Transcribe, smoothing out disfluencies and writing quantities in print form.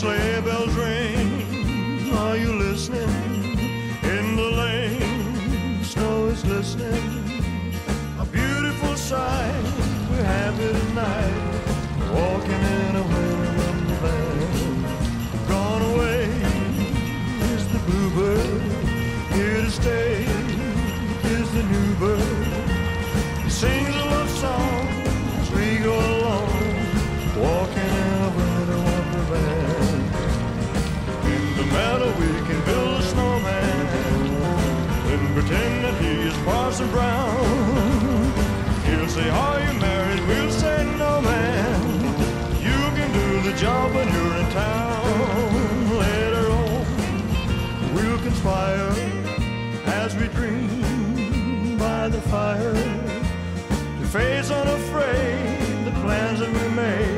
sleigh bells ring. Are you listening? In the lane, snow is glistening. A beautiful sight. We're happy tonight, walking in a winter wonderland. Gone away is the bluebird. Here to stay is the new bird. He sings a love song as we go along, walking in a winter wonderland. In the meadow we can build a snowman and pretend that he is Parson Brown. He'll say, are you married? We'll say, no, man. You can do the job when you're in town. Later on, we'll conspire as we dream by the fire to face unafraid the plans that we made.